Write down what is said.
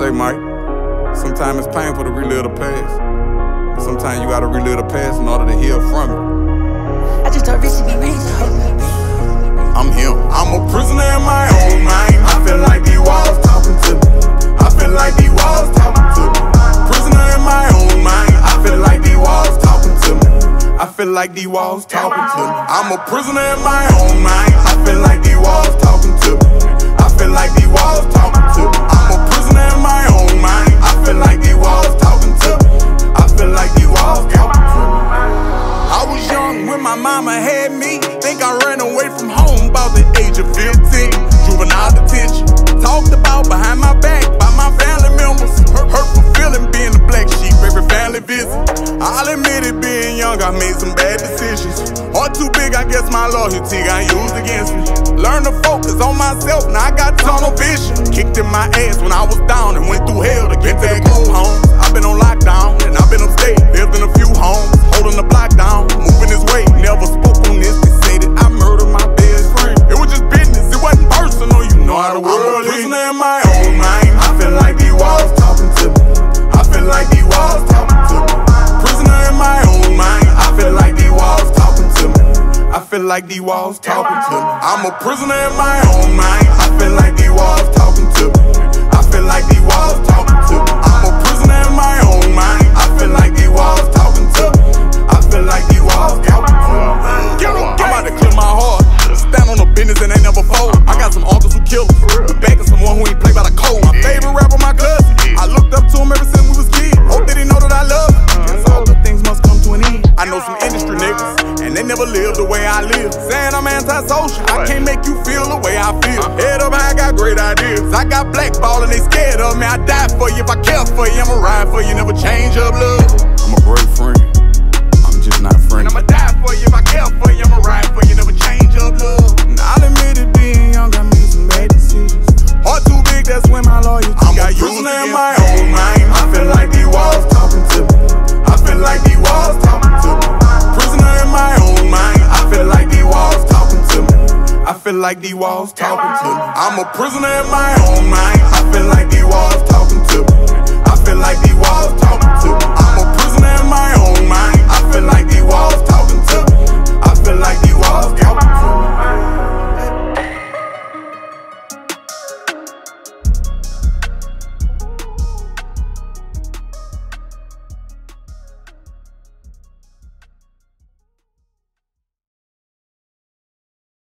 say, Mike, sometimes it's painful to relive the past. But sometimes you gotta relive the past in order to heal from it. I just thought rich to be rich. I'm him. I'm a prisoner in my own mind. I feel like these walls talking to me. I feel like these walls talking to me. Prisoner in my own mind. I feel like these walls talking to me. I feel like these walls talking to me. I'm a prisoner in my own mind. I feel like these walls talking to me. I feel like these walls talking to me. I'm a prisoner in my own mind. I feel like these walls talking to me. I feel like these walls talking to me. I was young when my mama had me. Think I ran away from home about the age of 15. Juvenile detention, talked about behind my back by my family members. Hurtful feeling being the black sheep every family visit. I'll admit it, being young, I made some bad decisions. Heart too big, I guess my loyalty got used against me. Learn to focus on myself, now I got tunnel vision. Kicked in my ass when I was down and went through hell to get back home. I've been on lockdown and I've been upstate, lived in a few homes, holding the block down, moving this way. Never spoke on this, they say that I murdered my best friend. It was just business, it wasn't personal, you know how the world is. I'm a prisoner in my own mind. I feel like these walls talking to me. I feel like these walls talking to me. Prisoner in my own mind. I feel like these walls talking to me. I feel like these walls talking to me. I'm a prisoner in my own mind. I feel like these walls talking to me. I feel like these walls talking to me. I'm a prisoner in my own mind. I feel like these walls talking to me. I feel like these walls talking to me. I'm about to clear my heart. Stand on the business and they never fold. I got some uncles who kill us. The back of someone who ain't played by the code. My favorite rapper, my cousin. I looked up to him ever since we was kids. Hope that he know that I love him. Guess all good things must come to an end. I know some industry niggas, and they never live the way I live. Saying I'm antisocial, I can't make you feel the way I feel. Head up high, I got great ideas. I got blackball and they scared of me. I die for you if I care for you. I'ma ride for you, never change up love. I'm a great friend, I'm just not friendly. I'ma die for you if I care for you. I'ma ride for you, never change up love. And I'll admit it, being young, I made some bad decisions. Heart too big, that's when my loyalty got used against me. I'm a prisoner in my own mind. I feel like these walls talking to me. I feel like these walls talking to me. Prisoner in my own mind. I feel like these walls talking to me. I feel like these walls talking to me. I'm a prisoner in my own mind. I feel like these walls talking to me. I feel like these walls talking to me. I'm a prisoner in my own mind. I feel like these walls talking to me.